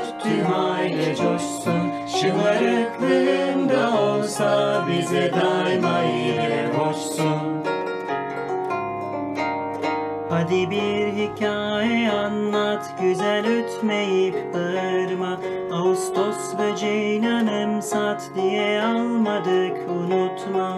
öt tüm aile coşsun. Şımarıklığında olsa bize daima ile hoşsun. Hadi bir hikaye anlat, güzel ötmeyip bağırma. Ağustos böceğini anımsat diye almadık, unutma.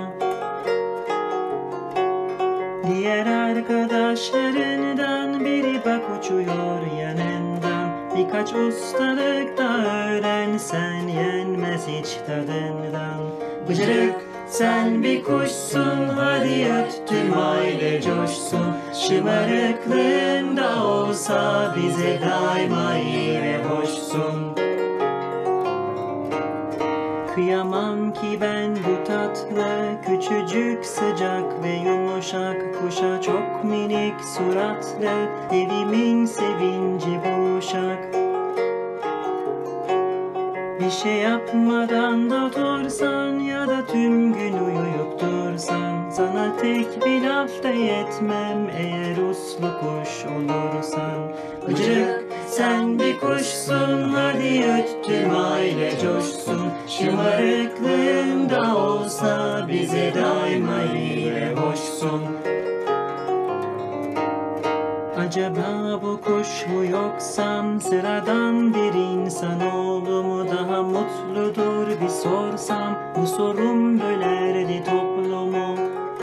Diğer arkadaşlarından biri bak uçuyor yanından. Birkaç ustalık da öğrensen yenmez hiç tadından. Bıcırık sen bir kuşsun, hadi öt tüm aile coşsun. Şımarıklığında olsa bize daima iyi ve hoşsun. Kıyamam ki ben bu tatlı, küçücük, sıcak ve yumuşak kuşa. Çok minik suratlı, evimin sevinci bu uşak. Bir şey yapmadan da otursan ya da tüm gün uyuyup dursan, sana tek bir laf da yetmem eğer uslu kuş olursan. Bıcırık sen bir kuşsun, hadi öt tüm aile coşsun. Şımarıklığında olsa bize daima iyi ve hoşsun. Acaba bu kuş mu yoksam sıradan bir insanoğlu mu? Daha mutludur bir sorsam, bu sorum bölerdi toplumu.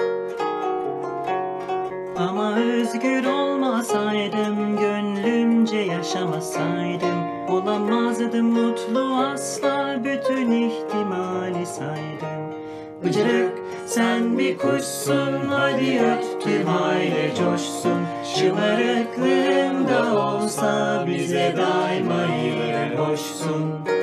Ama özgür olmasaydım, gönlümce yaşamasaydım, olamazdım mutlu asla, bütün ihtimali saydım. Bıcırık sen bir kuşsun, hadi öt tüm aile coşsun. Şımarıklığında olsa bize daima iyi ve hoşsun.